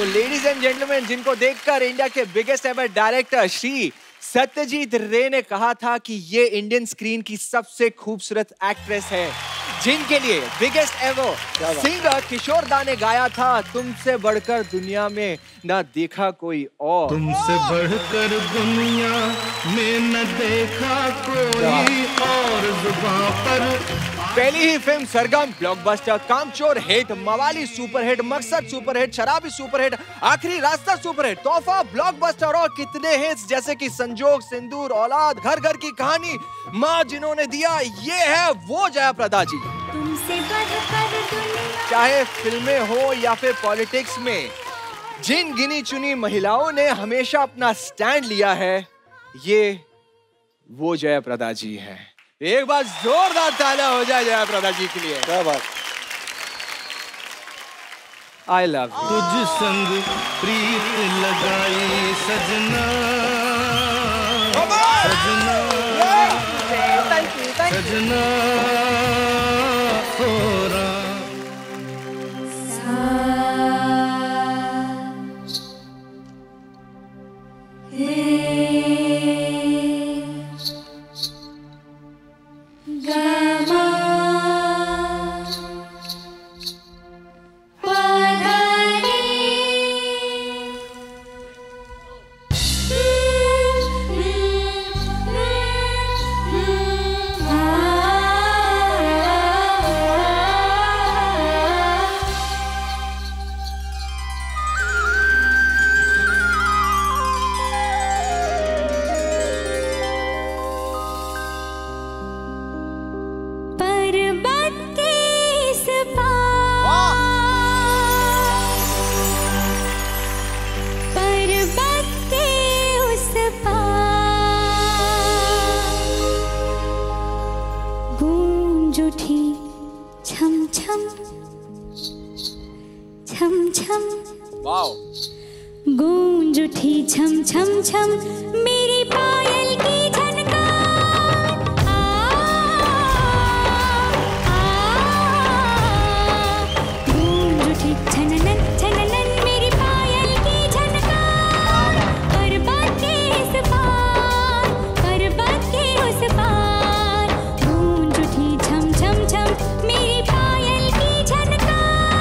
Ladies and gentleman, जिनको देखकर India के biggest ever director Shri Satyajit Ray ने कहा था कि ये इंडियन स्क्रीन की सबसे खूबसूरत एक्ट्रेस है, जिनके लिए बिगेस्ट एवर सिंगर किशोर दा ने गाया था तुमसे बढ़कर दुनिया में न देखा कोई और, तुमसे बढ़कर दुनिया में न देखा कोई और, जुबां पर। पहली ही film Sargam blockbuster, Kaamchor hit, Mawaali superhit, Maqsad superhit, Sharaabi superhit, Aakhri Raasta superhit, तोहफा ब्लॉकबस्टर और कितने हिट्स जैसे कि संजोग, सिंदूर, औलाद, घर घर की कहानी, माँ जिन्होंने दिया, ये है वो जया प्रदा जी। चाहे फिल्में हो या फिर पॉलिटिक्स में, जिन गिनी चुनी महिलाओं ने हमेशा अपना स्टैंड लिया है, ये वो जया प्रदा जी है। एक बार जोरदार तालियां हो जाए जया प्रदा जी के लिए। क्या बात। I love you। तुझ संग प्रीत लगाई सजना, सजना, सजना हो रहा। गूंज उठी छम छम छम मेरी पायल की झनकार, गूंज उठी छननन छननन मेरी पायल की झनकार, पर्वत के इस पार, पर्वत के उस पार, गूंज उठी छम छम छम मेरी पायल की झनकार।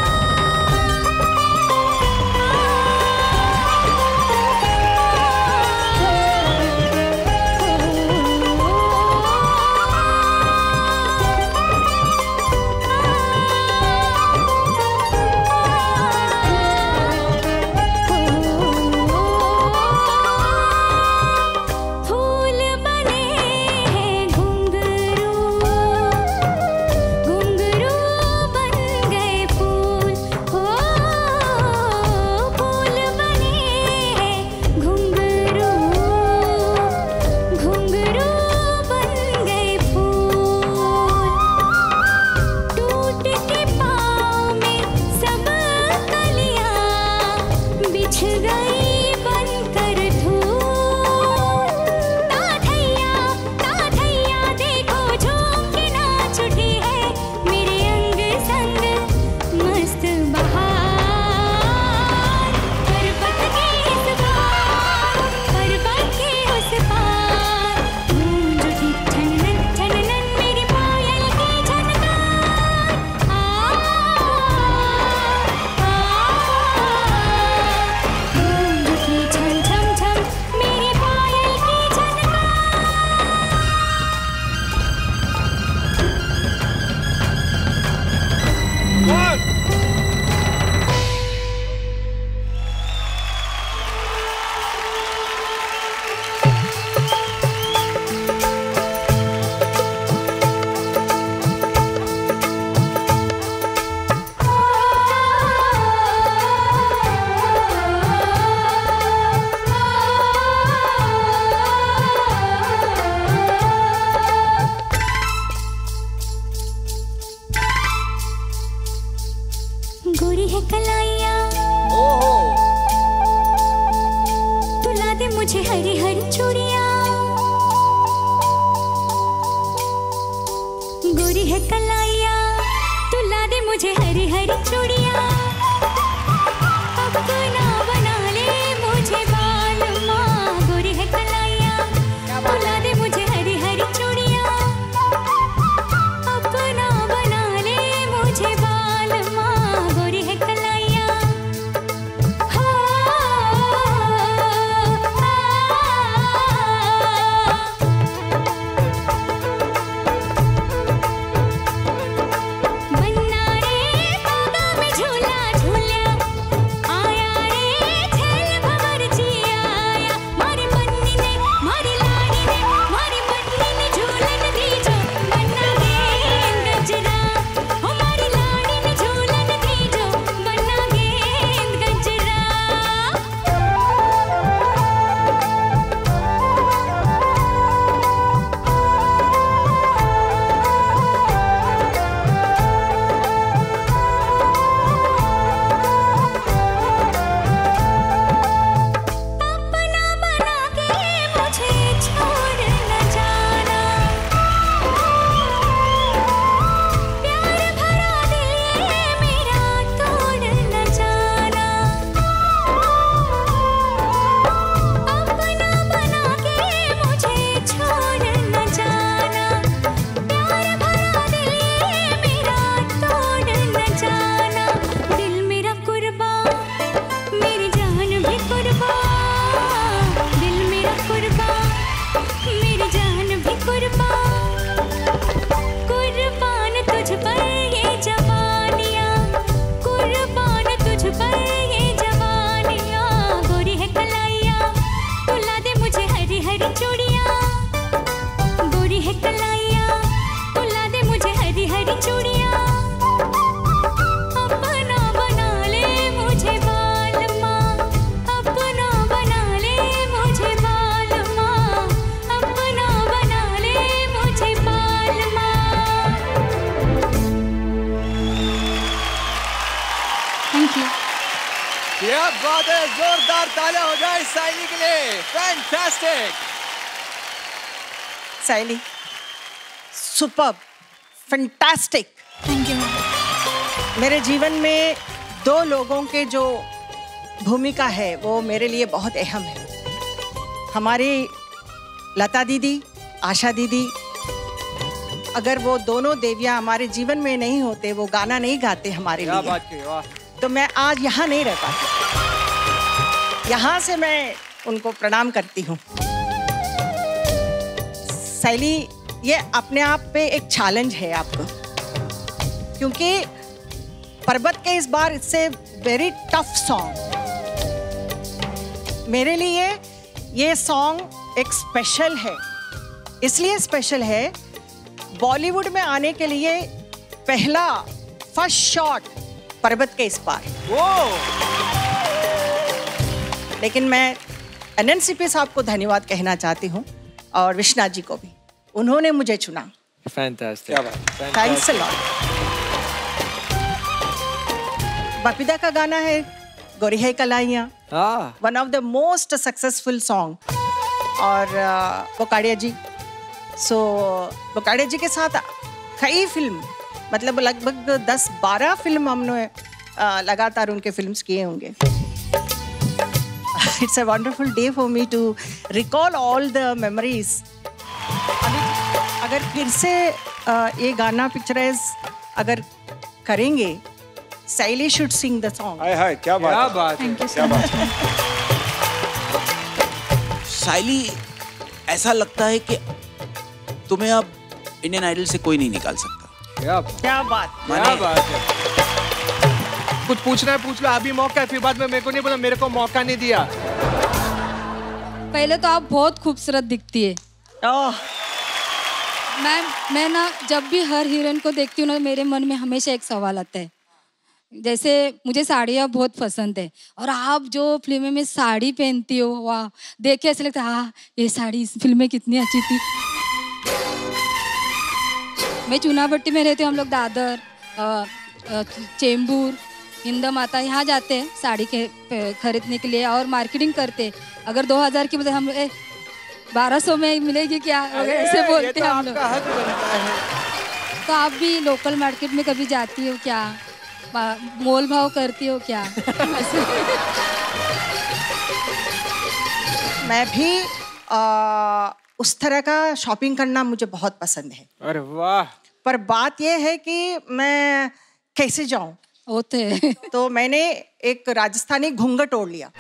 गोरी है कलाइया, तुला दे मुझे हरी हरी चूड़िया, गोरी है कलाइया, तुला दे मुझे हरी हरी चूड़िया, अब कोई ना बात है, जोरदार तालियां हो जाए साइली के लिए। Fantastic Sayli, superb, fantastic. Thank you. मेरे जीवन में दो लोगों के जो भूमिका है वो मेरे लिए बहुत अहम है। हमारी लता दीदी, आशा दीदी, अगर वो दोनों देवियां हमारे जीवन में नहीं होते, वो गाना नहीं गाते हमारे लिए, बात की, वाह। तो मैं आज यहाँ नहीं रह पाती। यहाँ से मैं उनको प्रणाम करती हूँ। साइली, ये अपने आप पे एक चैलेंज है आपको, क्योंकि पर्वत के इस बार इससे वेरी टफ सॉन्ग। मेरे लिए ये सॉन्ग एक स्पेशल है। इसलिए स्पेशल है, बॉलीवुड में आने के लिए पहला फर्स्ट शॉट पर्वत के इस पार। लेकिन मैं एनएनसीपी साहब को धन्यवाद कहना चाहती हूँ और विश्वनाथ जी को भी, उन्होंने मुझे चुना। Fantastic, thanks a lot. Bappida का गाना है गोरी है कलाइयाँ, one of the most successful song. और बोकाड़िया जी, बोकाड़िया जी के साथ कई फिल्म, मतलब लगभग 10-12 फिल्म हमने लगातार उनके फिल्म्स किए होंगे। It's a wonderful day for me to recall all the memories. अगर फिर से ये गाना पिक्चराइज अगर करेंगे, Sayli should sing the song. हाय, क्या बात है। थैंक यू क्या सो बात मच। साइली, ऐसा लगता है कि तुम्हें अब इंडियन आइडल से कोई नहीं निकाल सकता। क्या बात है। कुछ पूछना है पूछ लो, अभी मौका है, फिर बाद में मेरे को नहीं पता, मेरे को मौका नहीं दिया। पहले तो आप बहुत खूबसूरत दिखती है। मैं ना जब भी हर हीरोइन को देखती हूँ ना, मेरे मन में हमेशा एक सवाल आता है। जैसे मुझे साड़ियाँ बहुत पसंद है, और आप जो फिल्म में साड़ी पहनती हो, वाह, देख के ऐसा लगता है हाँ, ये साड़ी इस फिल्म में कितनी अच्छी थी। मैं चुनाभट्टी में रहती हूँ, हम लोग दादर, चेंबूर, हिंद माता यहाँ जाते हैं साड़ी के खरीदने के लिए और मार्केटिंग करते। अगर 2000 की बजाय हम 1200 में मिलेगी क्या, ऐसे बोलते हैं हम लोग। तो आप भी लोकल मार्केट में कभी जाती हो क्या, मोल भाव करती हो क्या? मैं भी उस तरह का शॉपिंग करना मुझे बहुत पसंद है। अरे वाह। पर बात यह है कि मैं कैसे जाऊं होते तो मैंने एक राजस्थानी घूंघट ओढ़ लिया।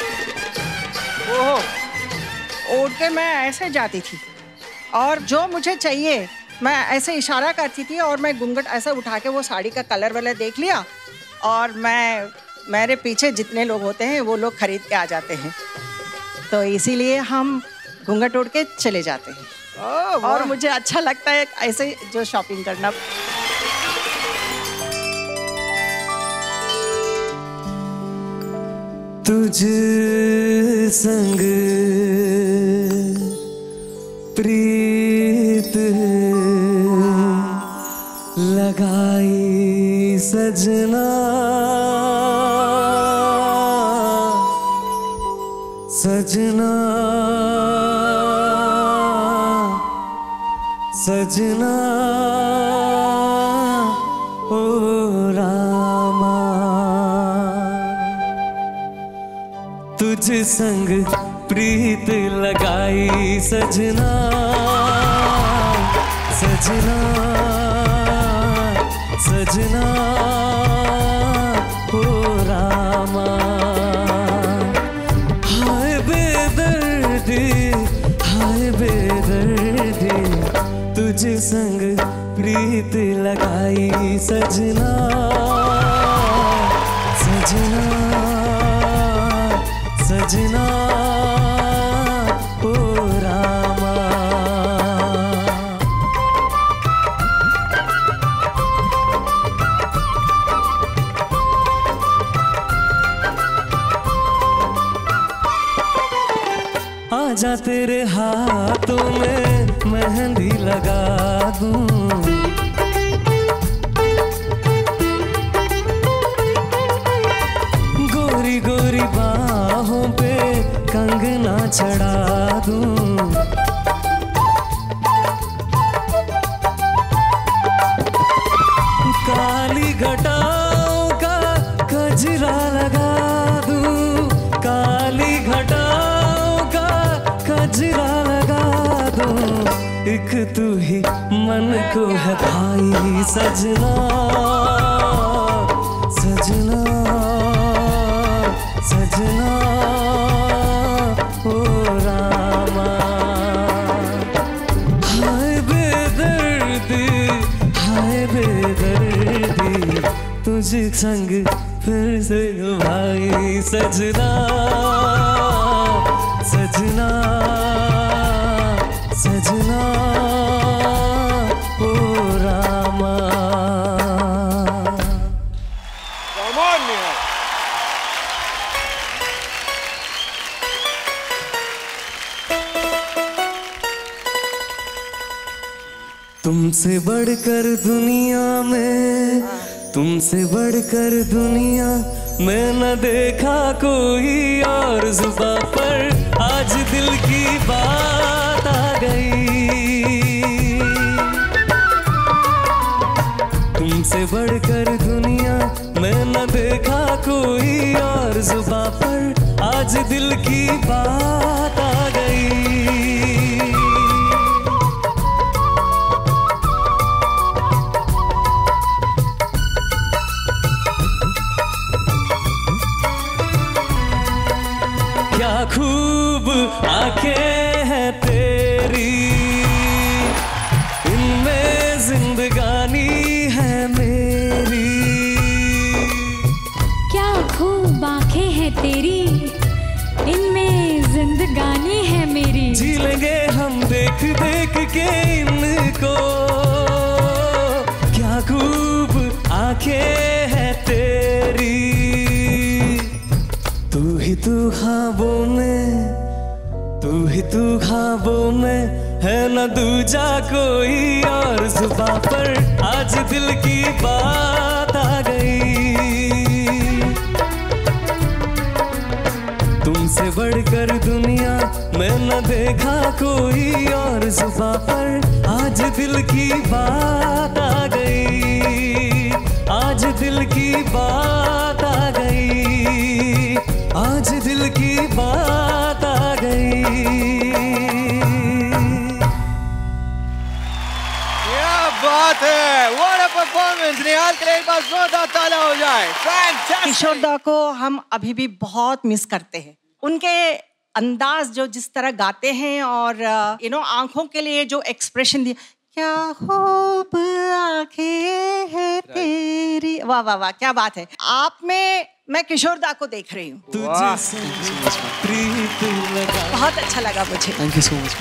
ओढ़ के मैं ऐसे जाती थी, और जो मुझे चाहिए मैं ऐसे इशारा करती थी, और मैं घूंघट ऐसा उठा के वो साड़ी का कलर वाला देख लिया, और मेरे पीछे जितने लोग होते हैं वो लोग खरीद के आ जाते हैं। तो इसीलिए हम घूंघट ओढ़ के चले जाते हैं। और मुझे अच्छा लगता है ऐसे जो शॉपिंग करना। तुझ संग प्रीत लगाई सजना, सजना सजना ओ रामा, तुझ संग प्रीत लगाई सजना, सजना सजना ओ रामा। हाय बेदर्दी, हाय बेदर्दी, तुझ संग प्रीत लगाई सजना, सजना सजना ओ रामा। आजा तेरे हाथों में मेहंदी लगा दूं, गोरी गोरी बात बाहों पे कंगना चढ़ा दूं। काली घटाओं का गजरा लगा दूं, काली घटाओं का गजरा लगा दूं। एक तू ही मन को है भाई सजना, सजना, सजना ओ रामा। हाय बेदर्दी, हाय बेदर्दी, तुझे संग फिर से भाई सजना, सजना, सजना ओ रामा। Come on, Nihal. तुमसे बढ़कर दुनिया में, तुमसे बढ़कर दुनिया में न देखा कोई और। जुबां पर आज दिल की बात आ गई। तुमसे बढ़कर दुनिया में न देखा कोई और। जुबां पर आज दिल की बात आ गई। क्या खूब आंखें हैं तेरी, इनमें जिंदगानी है मेरी। क्या खूब आंखें हैं तेरी, इनमें जिंदगानी है मेरी। जी लेंगे हम देख देख के इनको। क्या खूब आंखें हैं तेरी, तू ही तू ख्वाबों में, तू ही तू ख्वाबों में है न दूजा कोई और। जुबां पर आज दिल की बात आ गई। तुमसे बढ़कर दुनिया में न देखा कोई और। जुबां पर आज दिल की बात आ गई, आज दिल की बात आ गई, आज दिल की बात आ गई। क्या बात है, what a performance। निहाल के लिए एक बार जोरदार ताला हो जाए। Fantastic। किशोर दा को हम अभी भी बहुत मिस करते हैं। उनके अंदाज जो जिस तरह गाते हैं और आंखों के लिए जो एक्सप्रेशन दिया, क्या खूब आंखें हैं तेरी, वाह वाह वाह, क्या बात है। आप में मैं किशोर दा को देख रही हूँ। बहुत अच्छा लगा मुझे। Thank you so much.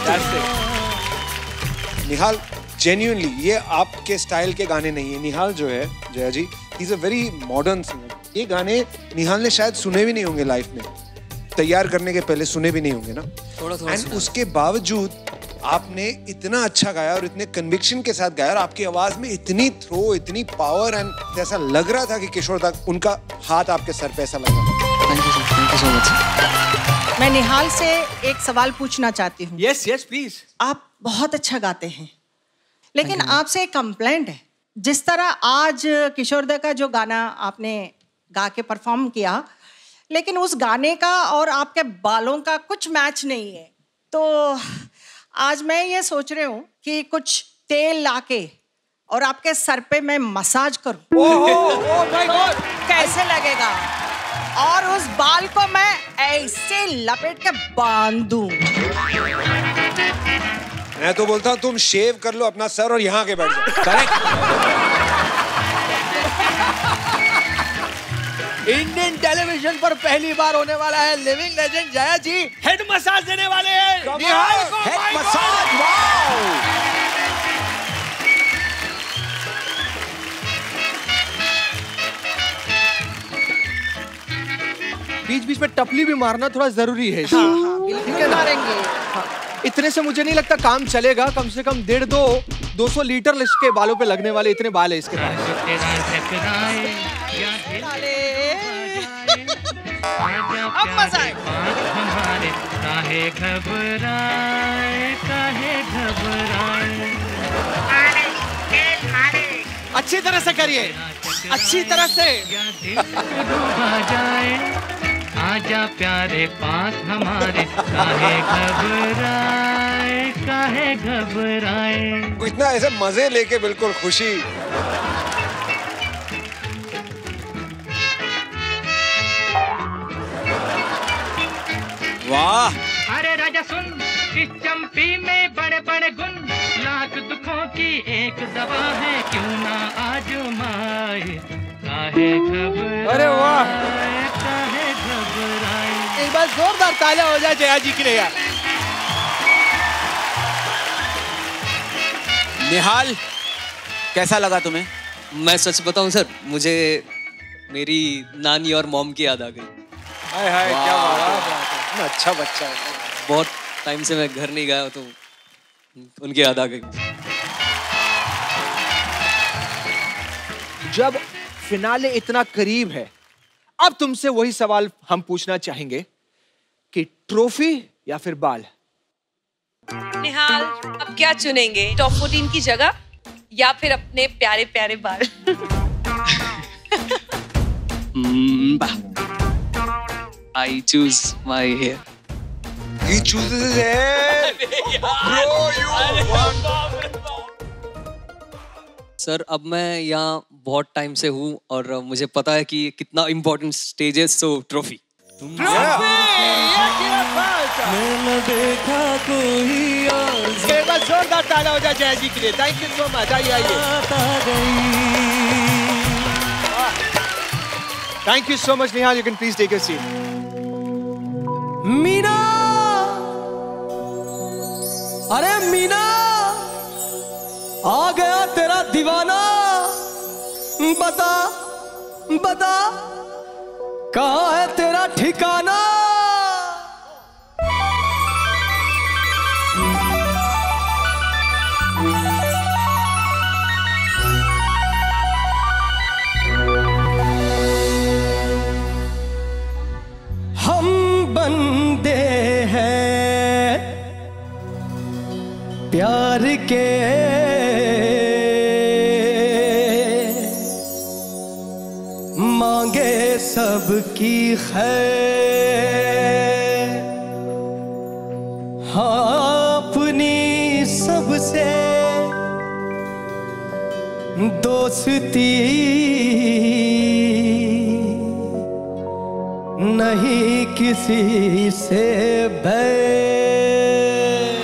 Nihal genuinely ये आपके स्टाइल के गाने नहीं है। निहाल जो है Jaya ji, he is a very modern singer. ये गाने निहाल ने शायद सुने भी नहीं होंगे लाइफ में, तैयार करने के पहले सुने भी नहीं होंगे ना। थोड़ा एंड उसके बावजूद आपने इतना अच्छा गाया और इतने कन्विक्शन के साथ गाया और आपकी आवाज में इतनी थ्रो, इतनी पावर एंड ऐसा लग रहा था कि किशोर दा उनका हाथ आपके सर पे ऐसा लगा। Thank you so much. मैं निहाल से एक सवाल पूछना चाहती हूँ। Yes, yes, please। आप बहुत अच्छा गाते हैं, लेकिन आपसे एक कंप्लेंट है। जिस तरह आज किशोर दा का जो गाना आपने गा के परफॉर्म किया, लेकिन उस गाने का और आपके बालों का कुछ मैच नहीं है। तो आज मैं ये सोच रही हूँ कि कुछ तेल लाके और आपके सर पे मैं मसाज करूँ। ओह माय गॉड, कैसे लगेगा? और उस बाल को मैं ऐसे लपेट के बांध दूं। मैं तो बोलता हूँ तुम शेव कर लो अपना सर और यहाँ के बैठ जाओ। करेक्ट। इंडियन टेलीविजन पर पहली बार होने वाला है living legend Jaya ji head massage देने वाले हैं निहाल को। Head massage, wow. बीच बीच में टपली भी मारना थोड़ा जरूरी है। हाँ, बिल्कुल मारेंगे। इतने से मुझे नहीं लगता काम चलेगा। कम से कम 200 लीटर इसके बालों पे लगने वाले इतने बाल है इसके पास। अब मजा आए। हमारे काहे घबराए, काहे घबराए। अच्छी तरह से करिए, अच्छी तरह से। डूबा जाए, आजा प्यारे पास हमारे, काहे घबराए, काहे घबराए। इतना ऐसे मजे लेके बिल्कुल खुशी। वाह। अरे राजा सुन, इस चंपी में बड़े बड़े गुण, लाख दुखों की एक दवा है, क्यों ना आजमाए, काहे घबराए, अरे वाह, काहे घबराए। एक बार जोरदार तालियां हो जाए जया जी के लिए यार। निहाल, कैसा लगा तुम्हें? मैं सच बताऊं सर, मुझे मेरी नानी और मॉम की याद आ गई। हाय हाय, क्या बात है, इतना अच्छा बच्चा है। बहुत टाइम से मैं घर नहीं गया तो उनकी याद आ गई। जब फिनाले इतना करीब है, अब तुमसे वही सवाल हम पूछना चाहेंगे कि ट्रॉफी या फिर बाल? निहाल, अब क्या चुनेंगे, टॉप 14 की जगह या फिर अपने प्यारे प्यारे बाल? I choose my hair. He chooses his hair. Bro, you want? Sir, अब मैं यहाँ बहुत टाइम से हूँ और मुझे पता है कि कितना इम्पोर्टेंट स्टेज है, सो ट्रॉफी। मैंने देखा कोई और एक बार जोरदार तालियां हो जाए जया जी के लिए। Thank you so much. आइए। Thank you so much Nihal, you can please take your seat. Meena, अरे मीना, आ गया तेरा दीवाना, बता बता कहाँ है तेरा ठिकाना। हम बंदे हैं प्यार के, मांगे सबकी खैर, हाँ अपनी सबसे दोस्ती, नहीं किसी से बैर।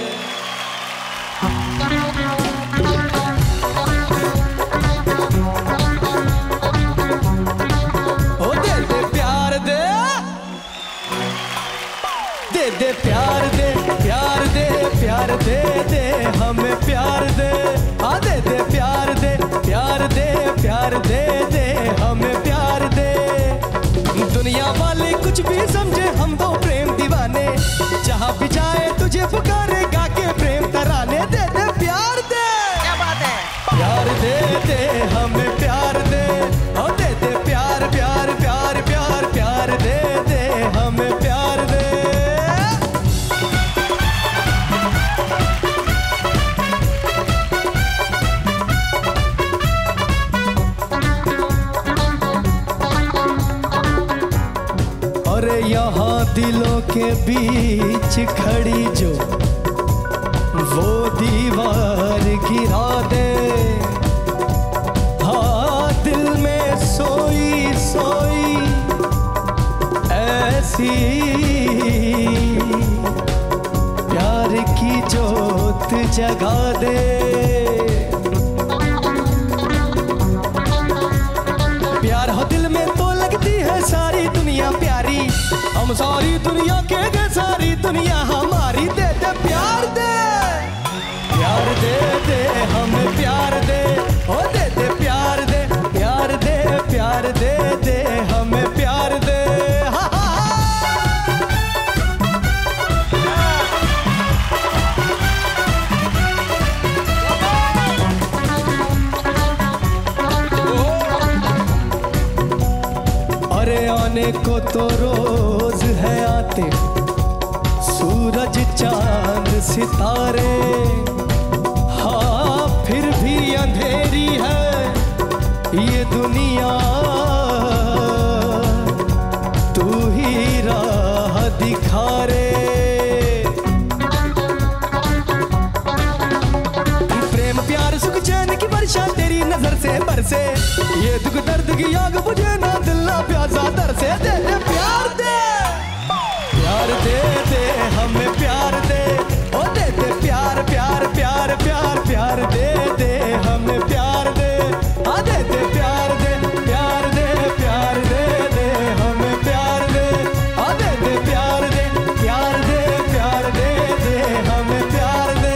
ओ दे दे प्यार दे, दे दे प्यार दे, प्यार दे, प्यार दे दे हमें प्यार दे, आ दे दे प्यार दे, प्यार दे, प्यार दे दे हमें प्यार दे। दुनिया वाले कुछ भी समझे, हम तो प्रेम दीवाने, जहाँ भी जाए तुझे पुकारे गा के प्रेम तराने। दे दे प्यार दे, क्या बात है, प्यार दे दे हमें प्यार दे, और दे दे प्यार प्यार प्यार प्यार प्यार दे दे हमें प्यार दे। अरे यहाँ दिलों के बीच खड़ी जो वो दीवार गिरा दे, हाँ दिल में सोई सोई ऐसी प्यार की जोत जगा दे। प्यार हो दिल में तो लगती है सारी दुनिया प्यारी, हम सारी दुनिया के गए, सारी दुनिया हमारी। दे दे प्यार दे, प्यार दे दे हमें प्यार दे, ओ दे दे प्यार दे, प्यार दे, प्यार दे दे हमें प्यार दे। अरे आने जाने को तो रोज है आते सूरज चांद सितारे, हाँ फिर भी अंधेरी है ये दुनिया, तू ही राह दिखा रे। प्रेम प्यार सुख चैन की वर्षा तेरी नजर से बरसे, ये दुख दर्द की आग बुझे ना दिल ना प्यासा दर से। दे दे प्यार दे, प्यार दे दे हमें प्यार दे, ओ दे दे प्यार प्यार प्यार प्यार प्यार दे दे हमें प्यार दे, आ दे दे प्यार दे प्यार दे प्यार दे दे हमें प्यार दे, आ दे दे प्यार दे प्यार दे प्यार दे दे हमें प्यार दे।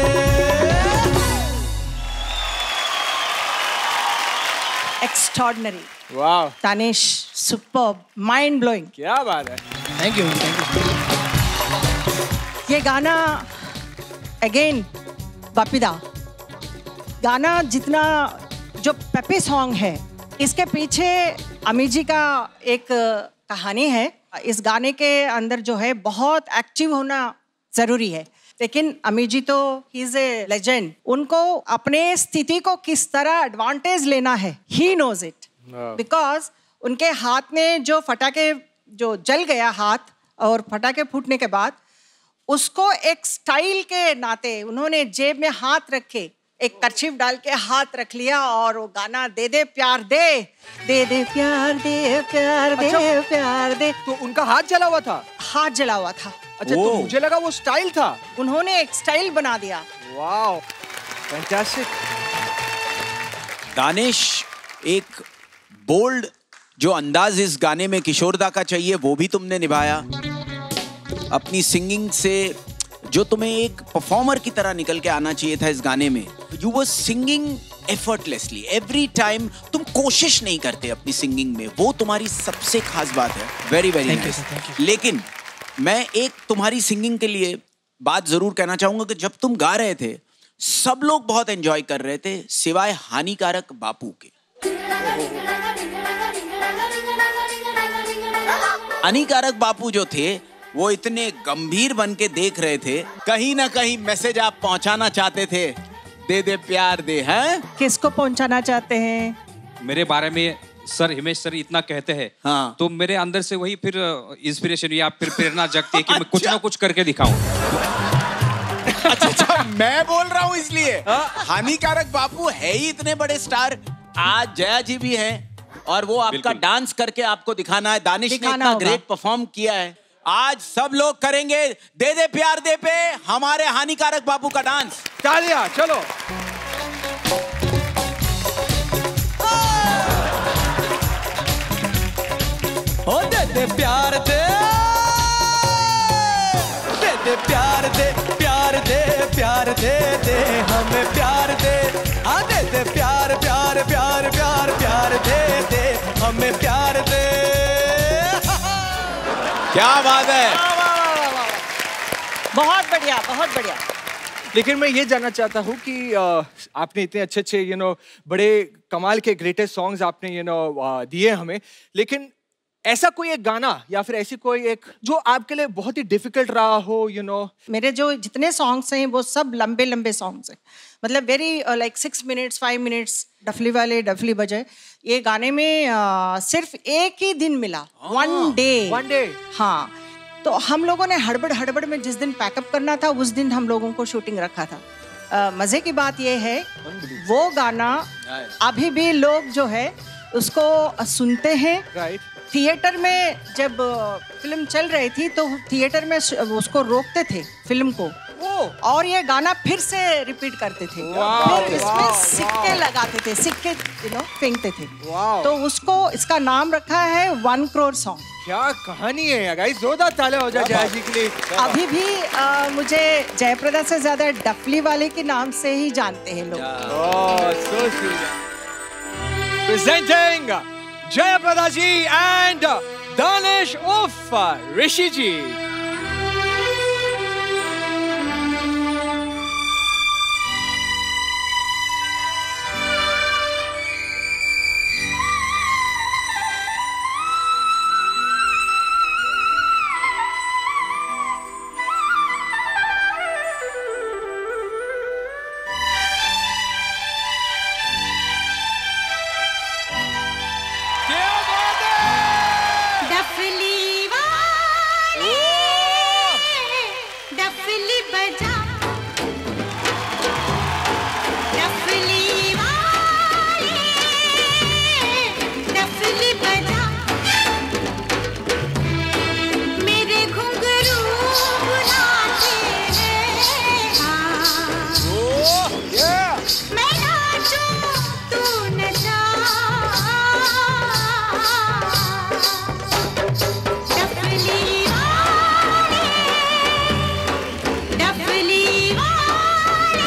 एक्स्ट्रॉर्डिनरी, वाह तानिश, सुपर्ब, माइंड ब्लोइंग। क्या बात है। Thank you thank you. ये गाना अगेन बापिदा गाना जितना जो पेपी सॉन्ग है, इसके पीछे अमी जी का एक कहानी है। इस गाने के अंदर जो है बहुत एक्टिव होना जरूरी है, लेकिन अमी जी तो ही इज ए लेजेंड। उनको अपने स्थिति को किस तरह एडवांटेज लेना है, ही नोज इट, बिकॉज उनके हाथ में जो फटाके जो जल गया हाथ और फटाके फूटने के बाद उसको एक स्टाइल के नाते उन्होंने जेब में हाथ रख के एक कर्चीफ डाल के हाथ रख लिया और वो गाना दे दे प्यार दे, दे दे प्यार दे प्यार दे प्यार दे। तो उनका हाथ जला हुआ था? हाथ जला हुआ था। अच्छा, तो मुझे लगा वो स्टाइल था। उन्होंने एक स्टाइल बना दिया। Wow, fantastic. दानिश, एक बोल्ड जो अंदाज इस गाने में किशोरदा का चाहिए वो भी तुमने निभाया। अपनी सिंगिंग से जो तुम्हें एक परफॉर्मर की तरह निकल के आना चाहिए था इस गाने में, you were singing effortlessly every time. तुम कोशिश नहीं करते अपनी सिंगिंग में, वो तुम्हारी सबसे खास बात है। Very very nice. लेकिन मैं एक तुम्हारी सिंगिंग के लिए बात जरूर कहना चाहूंगा कि जब तुम गा रहे थे सब लोग बहुत एंजॉय कर रहे थे सिवाय हानिकारक बापू के। हानिकारक बापू जो थे वो इतने गंभीर बन के देख रहे थे, कहीं ना कहीं मैसेज आप पहुंचाना चाहते थे, दे दे प्यार दे। हैं किसको पहुंचाना चाहते हैं? मेरे बारे में सर हिमेश सर इतना कहते हैं, हाँ। तो मेरे अंदर से वही फिर इंस्पिरेशन या फिर प्रेरणा जगती है कि मैं कुछ ना कुछ करके दिखाऊं। अच्छा, मैं बोल रहा हूँ इसलिए। हानिकारक बापू है ही इतने बड़े स्टार, आज जया जी भी हैं और वो आपका डांस करके आपको दिखाना है। दानिश ने इतना ग्रेट परफॉर्म किया है, आज सब लोग करेंगे दे दे प्यार दे पे हमारे हानिकारक बापू का डांस। तालियां, चलो। ओ दे दे प्यार दे, दे दे प्यार दे प्यार दे प्यार दे दे हमें प्यार दे, आ दे दे प्यार प्यार प्यार प्यार प्यार दे दे हमें प्यार दे। क्या बात है, बहुत बढ़िया, बहुत बढ़िया। लेकिन मैं ये जानना चाहता हूँ कि आपने इतने अच्छे अच्छे बड़े कमाल के ग्रेटेस्ट सॉन्ग्स आपने दिए हमें, लेकिन ऐसा कोई एक गाना या फिर ऐसी कोई एक जो आपके लिए बहुत ही डिफिकल्ट रहा हो? मेरे जो जितने सॉन्ग्स हैं वो सब लंबे लंबे सॉन्ग्स हैं, मतलब वेरी लाइक 6 मिनट्स 5 मिनट्स। डफली वाले डफली बजाए, ये गाने में सिर्फ एक ही दिन मिला, वन डे। हाँ, तो हम लोगों ने हड़बड़ में जिस दिन पैकअप करना था उस दिन हम लोगों को शूटिंग रखा था। मजे की बात ये है वो गाना अभी भी लोग जो है उसको सुनते हैं। थिएटर में जब फिल्म चल रही थी तो थिएटर में उसको रोकते थे फिल्म को, और ये गाना फिर से रिपीट करते थे, फिर इसमें सिक्के लगाते थे, सिक्के फेंकते थे। तो उसको इसका नाम रखा है 1 करोड़ सॉन्ग। क्या कहानी है गाइस, जोरदार तालियां हो जाए जया जी के लिए। अभी भी मुझे जयप्रदा से ज्यादा डफली वाले के नाम से ही जानते हैं लोग। प्रेजेंटिंग जयप्रदा जी एंड दानिश उर्फ ऋषि जी। डफली बजा, डफली वाले, डफली बजा, मेरे घुंघरू बुलाते हैं हाँ। मैं नाचूं तू नचा, डफली वाले, डफली वाले।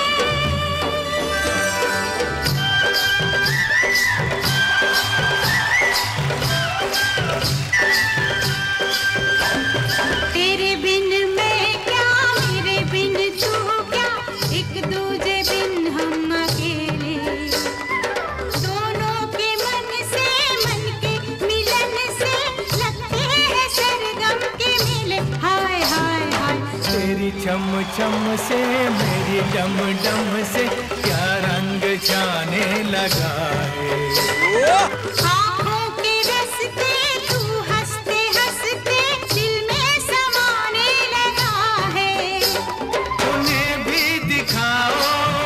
तेरे बिन मैं क्या, मेरे बिन तू क्या, एक दूजे बिन हम अकेले, दोनों के मन से मन के मिलन से लगते हैं सरगम के मेले, हाय हाय हाय। तेरी चम चम से मेरी डम डम से क्या रंग जाने लगा है। आँखों के रस्ते तू हंसते हंसते दिल में समाने लगा है। उन्हें भी दिखाओ,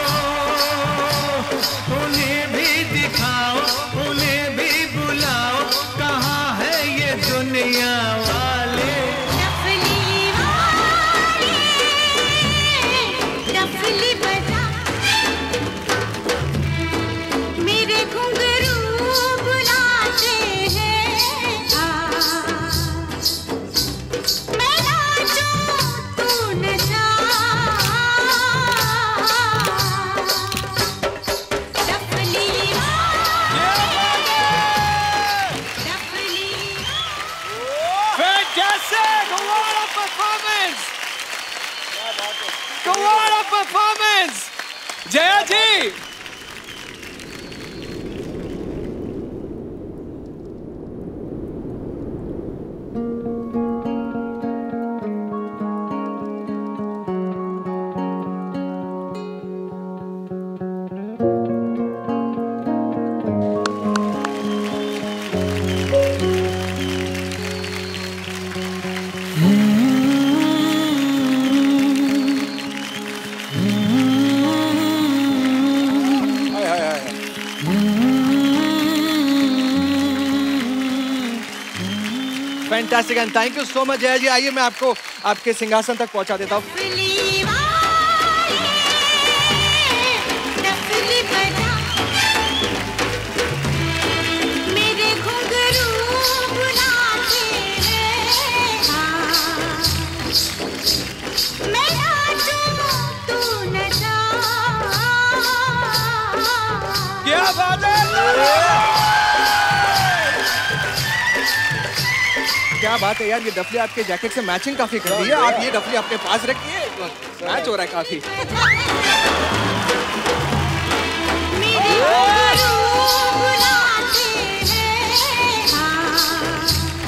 उन्हें भी दिखाओ, उन्हें भी बुलाओ, कहाँ है ये दुनिया वाले। डफली वाले, डफली बजा, मेरे घुंघरू बुलाते हैं मैं नाचूं तू नचा, डफली डफली। Fantastic! What a performance! What a performance! Jaya ji! Fantastic and thank you so much Jaya ji. आइए मैं आपको आपके सिंहासन तक पहुंचा देता हूँ। डफली वाले, डफली बजा, मेरे घुंघरू बुलाते हैं हाँ। मैं नाचूं तू नचा, क्या बात है, क्या बात है यार। ये डफली आपके जैकेट से मैचिंग काफी कर रही है। आप ये डफली अपने पास रखिए, मैच हो रहा है काफी। मेरे घुंघरू बुलाते हैं हाँ।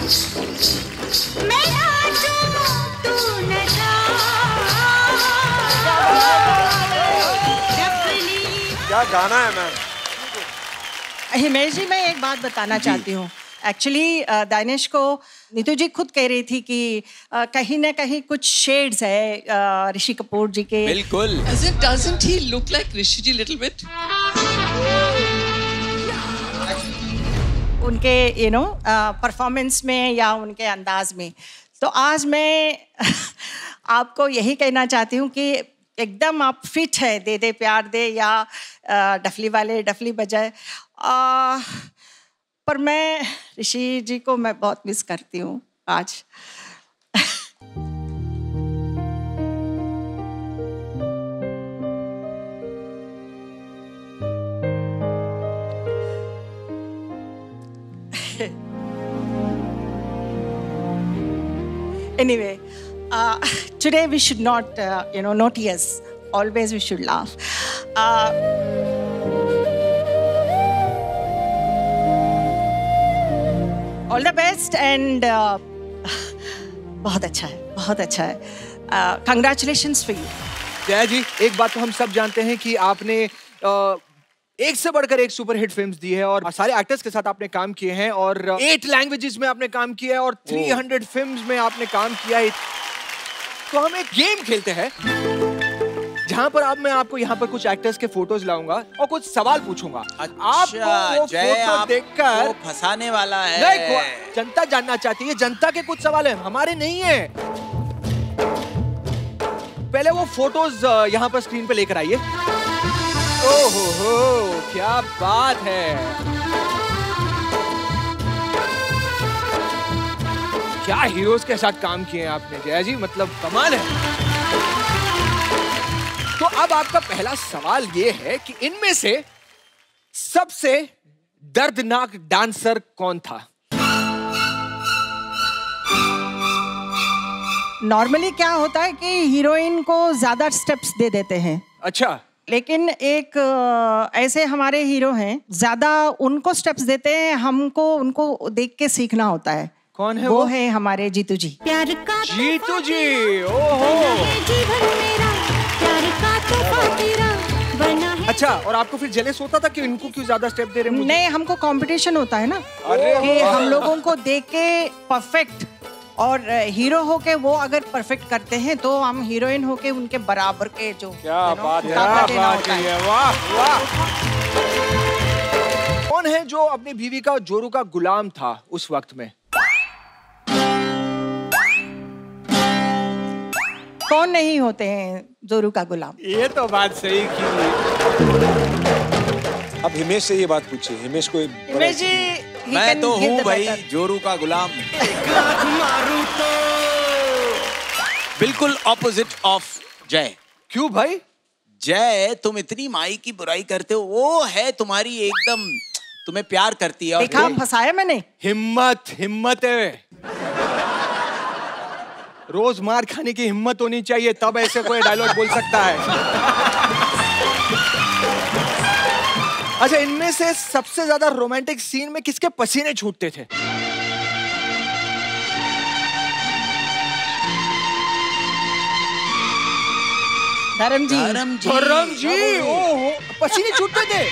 मैं नाचूं तू नचा, डफली। क्या गाना है मैम। हिमेश जी, मैं एक बात बताना चाहती हूँ। एक्चुअली दानिश को नीतू जी खुद कह रही थी कि कहीं ना कहीं कुछ शेड्स है ऋषि कपूर जी के। बिल्कुल। Doesn't he look like Rishi ji little bit? उनके परफॉर्मेंस में या उनके अंदाज में। तो आज मैं आपको यही कहना चाहती हूँ कि एकदम आप फिट है, दे दे प्यार दे या डफली वाले डफली बजाए। पर मैं ऋषि जी को मैं बहुत मिस करती हूँ आज। Anyway, today we should not, no tears. Always we should laugh. All the best and बहुत अच्छा है, बहुत अच्छा है. Congratulations for you. जया जी, एक बात तो हम सब जानते हैं कि आपने एक से बढ़कर एक सुपरहिट फिल्म्स दी है और सारे एक्टर्स के साथ आपने काम किए हैं और 8 लैंग्वेजेस में आपने काम किया है और 300 फिल्म्स में आपने काम किया है. तो हम एक गेम खेलते हैं जहाँ पर अब मैं आपको यहाँ पर कुछ एक्टर्स के फोटोज लाऊंगा और कुछ सवाल पूछूंगा। आपको वो फोटो देखकर फंसाने वाला है। नहीं, जनता जानना चाहती है, जनता के कुछ सवाल हैं, हमारे नहीं है। पहले वो फोटोज यहाँ पर स्क्रीन पे लेकर आइए। ओहो हो, क्या बात है, क्या हीरोज के साथ काम किए हैं आपने जया जी, मतलब कमाल है। तो अब आपका पहला सवाल ये है कि इनमें से सबसे दर्दनाक डांसर कौन था? नॉर्मली क्या होता है कि हीरोइन को ज्यादा स्टेप्स दे देते हैं। अच्छा। लेकिन एक ऐसे हमारे हीरो हैं, ज्यादा उनको स्टेप्स देते हैं, हमको उनको देख के सीखना होता है। कौन है वो है हमारे जीतू जी। प्यार का जीतू जी, ओहो। जीवन मेरा, प्यार का तोहफा तेरा बना है। अच्छा, और आपको फिर जेलस होता था कि इनको क्यों ज्यादा स्टेप दे रहे हैं? नहीं, हमको कंपटीशन होता है ना अरे कि हम लोगों को देख के परफेक्ट, और हीरो होके वो अगर परफेक्ट करते हैं तो हम हीरोइन होके उनके बराबर के जो क्या बात है, वाह वाह। कौन है जो अपनी बीवी का जोरू का गुलाम था उस वक्त में? कौन नहीं होते हैं जोरू का गुलाम? ये तो बात सही की। अब हिमेश से ये बात पूछिए। हिमेश को हिमेश जी, मैं तो हूँ भाई जोरू का गुलाम। बिल्कुल ऑपोजिट ऑफ जय। क्यों भाई? जय, तुम इतनी माई की बुराई करते हो, वो है तुम्हारी एकदम, तुम्हें प्यार करती है। देखा, फंसाया मैंने। हिम्मत है, रोज मार खाने की हिम्मत होनी चाहिए, तब ऐसे कोई डायलॉग बोल सकता है। अच्छा, इनमें से सबसे ज्यादा रोमांटिक सीन में किसके पसीने छूटते थे? धर्म जी, ओहो, पसीने छूटते थे।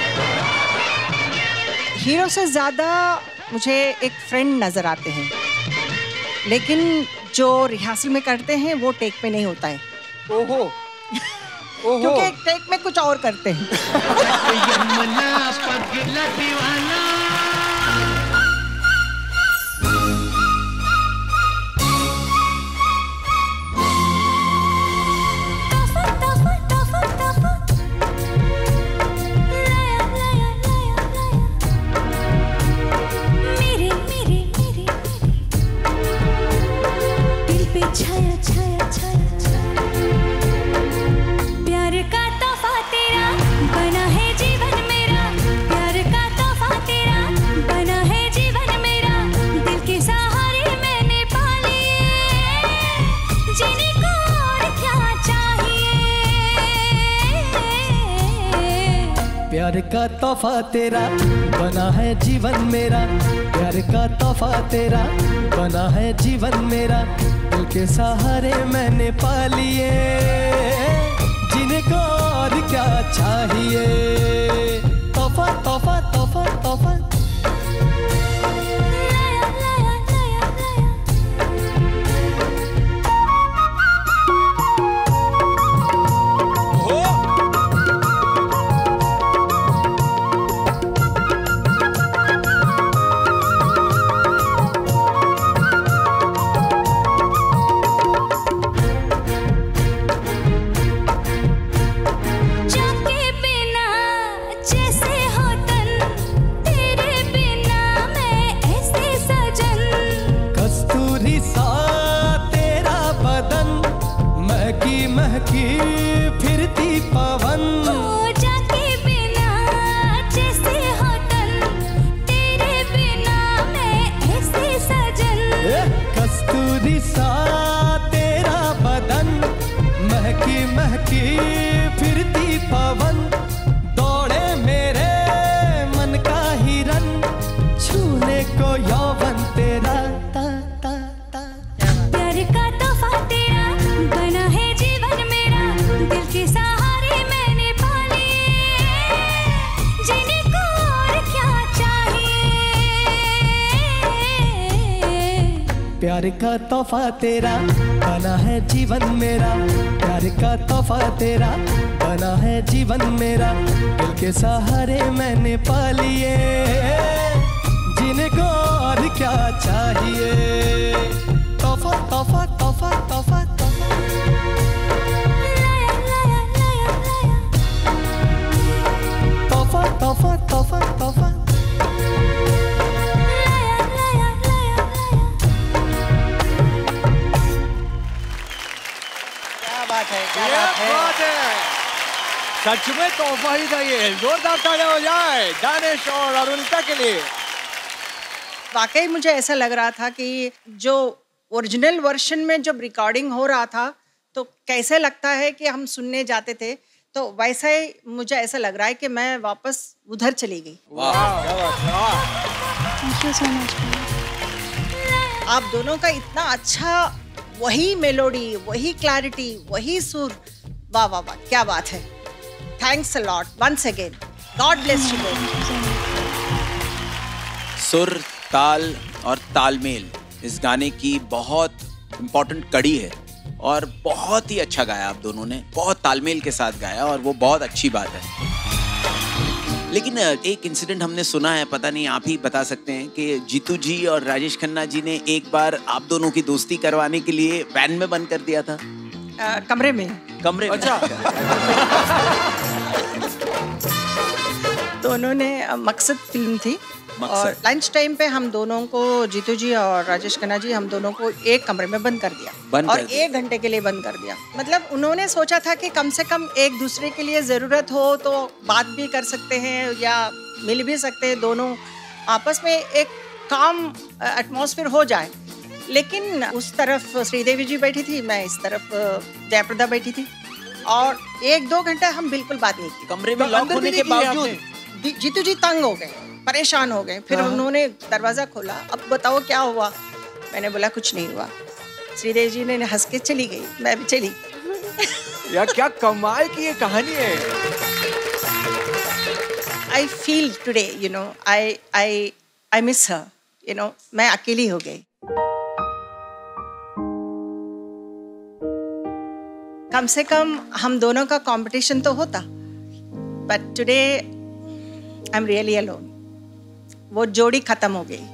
हीरो से ज्यादा मुझे एक फ्रेंड नजर आते हैं, लेकिन जो रिहर्सल में करते हैं वो टेक पे नहीं होता है। ओहो, ओहो। क्योंकि टेक में कुछ और करते हैं। प्यार का तोहफा तेरा बना है जीवन मेरा, प्यार का तोहफा तेरा बना है जीवन मेरा, दिल के सहारे मैंने पा लिए, जिनको और क्या चाहिए। तोहफा तोहफा तोहफा तोहफा। फिरती पवन हो जाके बिना जैसे हो तन, तेरे बिना मैं ऐसे सजन। कस्तूरी सा तेरा बदन, महकी महकी फिरती पवन, दौड़े मेरे मन का हिरन, छूने को यौवन तेरा। ता ता ता प्यार का तोहफा तेरा बना है जीवन मेरा, दिल के सहारे मैंने पा लिए, जिनको और क्या चाहिए। प्यार का तोहफा तेरा बना है जीवन मेरा, प्यार का तोहफा तेरा बना है जीवन मेरा, दिल के सहारे मैंने पा लिए, जिनको और क्या चाहिए, तोहफा तोहफा तोहफा तोहफा तोहफा तोहफा तोहफा। क्या बात है, क्या बात है। सच में तोहफा ही था ये। जोरदार तालियां हो जाए दानिश और अरुणिता के लिए। वाकई मुझे ऐसा लग रहा था कि जो ओरिजिनल वर्जन में जब रिकॉर्डिंग हो रहा था तो कैसे लगता है कि हम सुनने जाते थे, तो वैसा ही मुझे ऐसा लग रहा है कि मैं वापस उधर चली गई। Thank you so much. आप दोनों का इतना अच्छा, वही मेलोडी, वही क्लैरिटी, वही सुर, वाह वाह वाह, क्या बात है। Thanks a lot once again, God bless you both. सुर, ताल और तालमेल इस गाने की बहुत इम्पोर्टेंट कड़ी है और बहुत ही अच्छा गाया आप दोनों ने, बहुत तालमेल के साथ गाया और वो बहुत अच्छी बात है। लेकिन एक इंसिडेंट हमने सुना है, पता नहीं आप ही बता सकते हैं, कि जीतू जी और राजेश खन्ना जी ने एक बार आप दोनों की दोस्ती करवाने के लिए वैन में बंद कर दिया था। कमरे में। अच्छा। दोनों ने मकसद फिल्म थी और लंच टाइम पे हम दोनों को, जीतू जी और राजेश खन्ना जी, हम दोनों को एक कमरे में बंद कर दिया और 1 घंटे के लिए बंद कर दिया। मतलब उन्होंने सोचा था कि कम से कम एक दूसरे के लिए ज़रूरत हो तो बात भी कर सकते हैं या मिल भी सकते हैं, दोनों आपस में एक काम एटमॉस्फेयर हो जाए। लेकिन उस तरफ श्रीदेवी जी बैठी थी, मैं इस तरफ जयप्रदा बैठी थी और 1-2 घंटा हम बिल्कुल बात नहीं की। कमरे में लॉक होने के बावजूद जीतू जी तंग हो गए, परेशान हो गए। फिर उन्होंने दरवाजा खोला, अब बताओ क्या हुआ। मैंने बोला कुछ नहीं हुआ। श्रीदेवी जी ने हंस के चली गई, मैं भी चली। यार क्या कमाल की ये कहानी है। I feel today, you know, I miss her, you know, मैं अकेली हो गई। कम से कम हम दोनों का कंपटीशन तो होता, but today I am really alone. वो जोड़ी खत्म हो गई।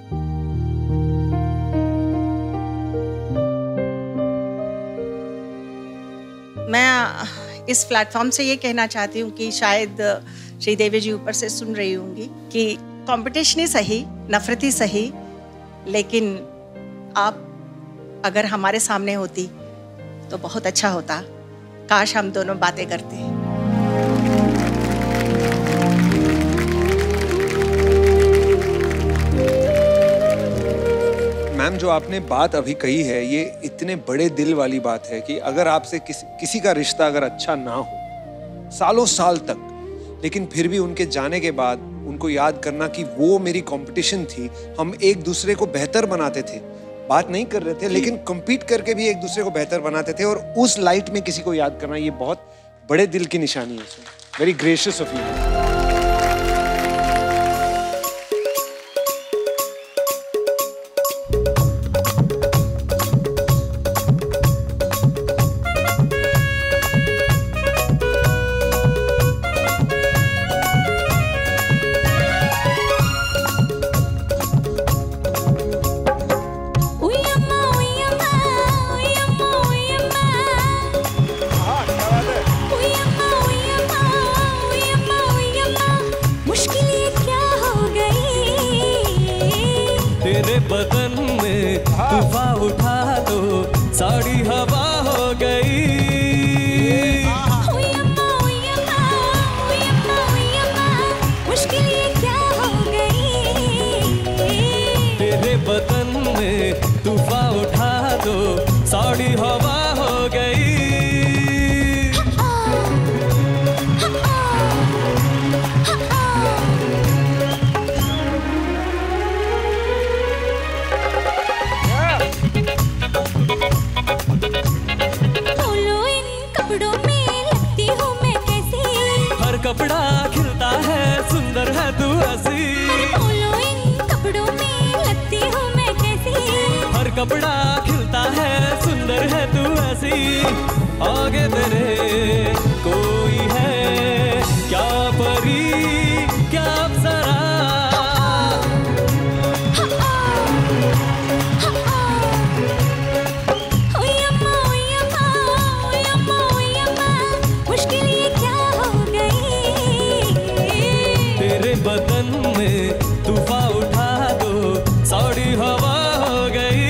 मैं इस प्लेटफॉर्म से ये कहना चाहती हूँ कि शायद श्रीदेवी जी ऊपर से सुन रही होंगी कि कंपटीशन ही सही, नफरत ही सही, लेकिन आप अगर हमारे सामने होती तो बहुत अच्छा होता। काश हम दोनों बातें करते। मैम, जो आपने बात अभी कही है ये इतने बड़े दिल वाली बात है कि अगर आपसे किसी का रिश्ता अगर अच्छा ना हो सालों साल तक, लेकिन फिर भी उनके जाने के बाद उनको याद करना कि वो मेरी कंपटीशन थी, हम एक दूसरे को बेहतर बनाते थे, बात नहीं कर रहे थे लेकिन compete करके भी एक दूसरे को बेहतर बनाते थे, और उस लाइट में किसी को याद करना, ये बहुत बड़े दिल की निशानी है। Very gracious of you. कपड़ा खिलता है, सुंदर है तू ऐसी, आगे तेरे कोई है क्या परी क्या अप्सरा। मुश्किल ये क्या हो गई, तेरे बदन में तूफान उठा दो, साड़ी हवा हो गई।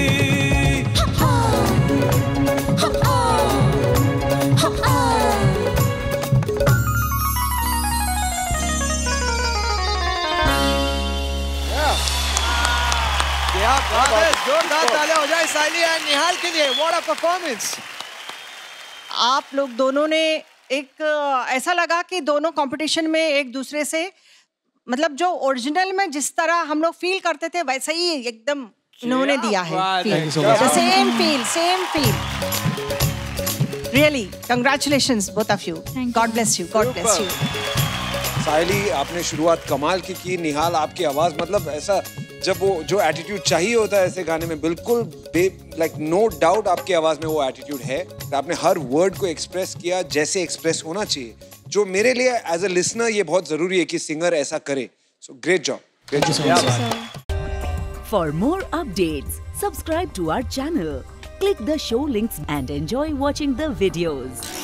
क्या बात है, जोरदार तालियां हो जाए साइली एंड निहाल के लिए। What a performance. आप लोग दोनों ने एक ऐसा लगा कि दोनों कंपटीशन में एक दूसरे से मतलब जो ओरिजिनल में जिस तरह हम लोग फील करते थे वैसा ही एकदम इन्होंने दिया है। Same feel really congratulations both of you, God bless you, God bless you. Sayli आपने शुरुआत कमाल की निहाल आपकी आवाज मतलब ऐसा जब वो जो एटीट्यूड चाहिए होता है ऐसे गाने में बिल्कुल लाइक नो डाउट आपकी आवाज में वो एटीट्यूड है। आपने हर वर्ड को एक्सप्रेस किया जैसे एक्सप्रेस होना चाहिए, जो मेरे लिए एज अ लिसनर ये बहुत जरूरी है कि सिंगर ऐसा करे। So great job, great job. For more updates, subscribe to our channel, click the show links and enjoy watching the videos.